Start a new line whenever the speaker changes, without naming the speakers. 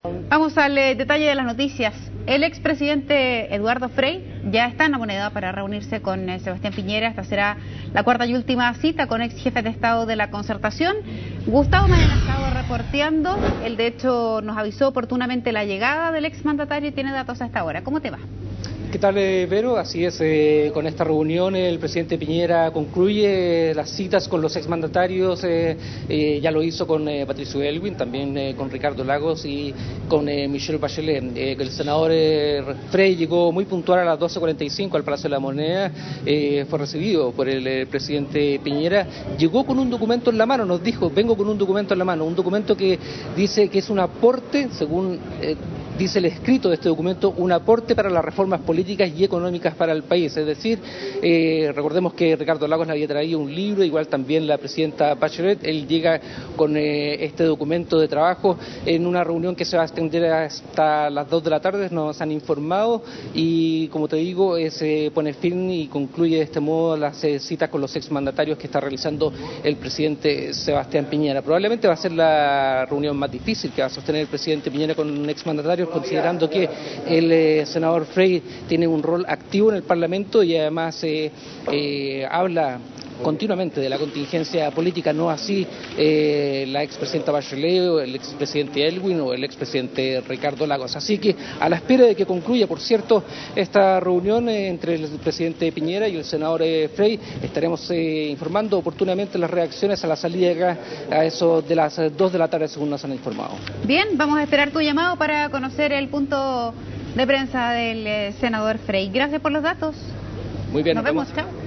Vamos al detalle de las noticias. El expresidente Eduardo Frei ya está en la moneda para reunirse con Sebastián Piñera. Esta será la cuarta y última cita con ex jefes de Estado de la Concertación. Gustavo Mañana estaba reporteando. Él, de hecho, nos avisó oportunamente la llegada del exmandatario y tiene datos a esta hora. ¿Cómo te va?
¿Qué tal, Vero? Así es, con esta reunión el presidente Piñera concluye las citas con los exmandatarios, ya lo hizo con Patricio Aylwin, también con Ricardo Lagos y con Michelle Bachelet. El senador Frei llegó muy puntual a las 12:45 al Palacio de la Moneda, fue recibido por el presidente Piñera, llegó con un documento en la mano, nos dijo, vengo con un documento en la mano, un documento que dice que es un aporte, según dice el escrito de este documento, un aporte para las reformas políticas y económicas para el país. Es decir, recordemos que Ricardo Lagos le había traído un libro, igual también la presidenta Bachelet. Él llega con este documento de trabajo en una reunión que se va a extender hasta las 2 de la tarde, nos han informado, y como te digo, se pone fin y concluye de este modo las citas con los exmandatarios que está realizando el presidente Sebastián Piñera. Probablemente va a ser la reunión más difícil que va a sostener el presidente Piñera con un exmandatario, considerando que el senador Frei tiene un rol activo en el Parlamento y además habla continuamente de la contingencia política, no así la expresidenta Bachelet o el expresidente Aylwin o el expresidente Ricardo Lagos. Así que a la espera de que concluya, por cierto, esta reunión entre el presidente Piñera y el senador Frei, estaremos informando oportunamente las reacciones a la salida acá a eso de las 2 de la tarde, según nos han informado.
Bien, vamos a esperar tu llamado para conocer el punto de prensa del senador Frei. Gracias por los datos.
Muy bien,
nos vemos. Chao.